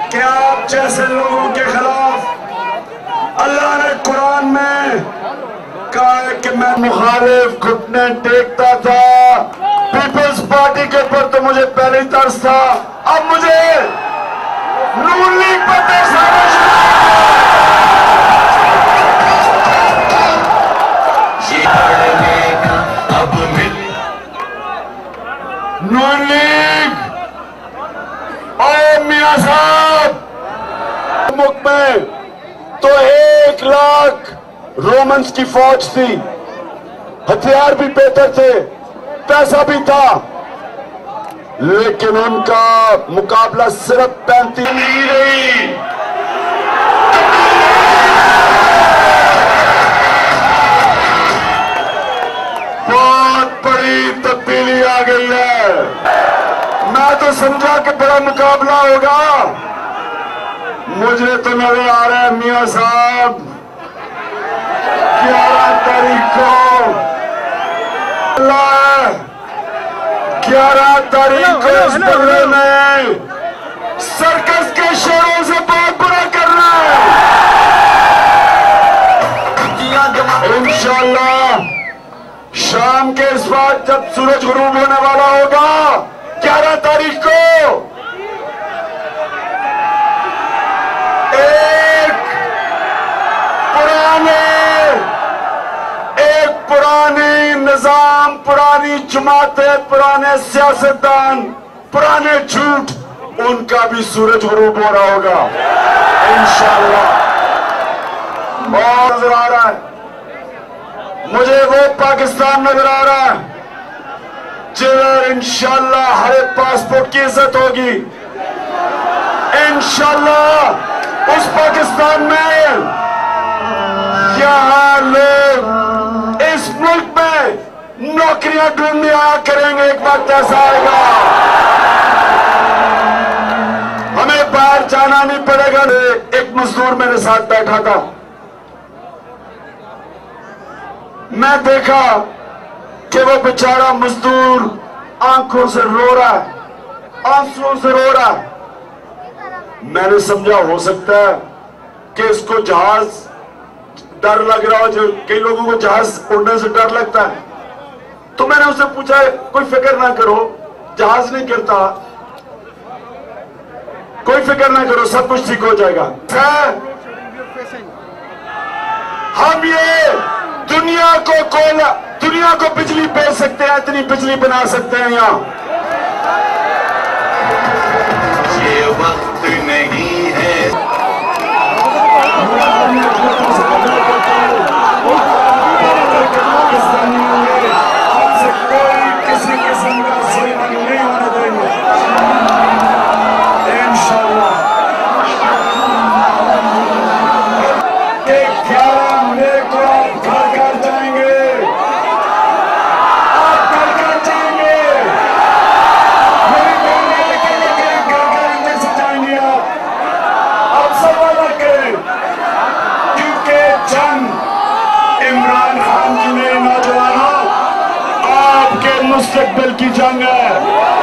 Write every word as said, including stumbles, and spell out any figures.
कि आप जैसे लोगों के खिलाफ अल्लाह ने कुरान में कहा है कि मैं मुखालिफ घुटने टेकता था। पीपल्स पार्टी के ऊपर तो मुझे पहले ही तरस था, अब मुझे नून लीग पर तरस अब नून लीग और मियां साहब मुल्क में तो एक लाख रोमन्स की फौज थी, हथियार भी बेहतर थे, पैसा भी था, लेकिन उनका मुकाबला सिर्फ पैंतीस नहीं रही। बहुत बड़ी तब्दीली आ गई है। मैं तो समझा कि बड़ा मुकाबला होगा, मुझे तो नजर आ रहा है मियां साहब ग्यारह तारीख को ग्यारह तारीख को इस बंगले में सर्कस के शेरों से बहुत बुरा करना है। इंशाअल्लाह शाम के इस वक्त जब सूरज गुरूब होने वाला होगा ग्यारह तारीख को एक पुराने एक पुरानी निजाम, पुरानी जमातें, पुराने सियासतदान, पुराने झूठ, उनका भी सूरज गुरूब हो रहा होगा इंशाअल्लाह। और नजर आ रहा है मुझे वो पाकिस्तान नजर आ रहा है जिधर इंशाअल्लाह हर एक पासपोर्ट की इज्जत होगी। इंशाअल्लाह उस पाकिस्तान में यहां लोग इस मुल्क में नौकरियां ढूंढने आया करेंगे। एक वक्त ऐसा आएगा हमें बाहर जाना नहीं पड़ेगा। एक मजदूर मेरे साथ बैठा था, मैं देखा कि वो बेचारा मजदूर आंखों से रो रहा है, आंसुओं से रो रहा है। मैंने समझा हो सकता है कि इसको जहाज डर लग रहा हो, जो कई लोगों को जहाज उड़ने से डर लगता है। तो मैंने उससे पूछा कोई फिक्र ना करो, जहाज नहीं गिरता, कोई फिक्र ना करो, सब कुछ ठीक हो जाएगा। हम ये दुनिया को कोयला, दुनिया को बिजली बेच सकते हैं, इतनी बिजली बना सकते हैं। यहाँ ये वक्त नहीं है। कोई किसी किस्म का सिनेमा नहीं होने देंगे इंशाअल्लाह। एक ग्यारह मई को आप घर घर जाएंगे, आप घर घर जाएंगे, मेरी बेटी लेकर घर घर अंदर से जाएंगे। आप आप सब वादा करें, क्योंकि जंग इमरान खान जी ने नौजवानों आपके मुस्तकबिल की जंग है।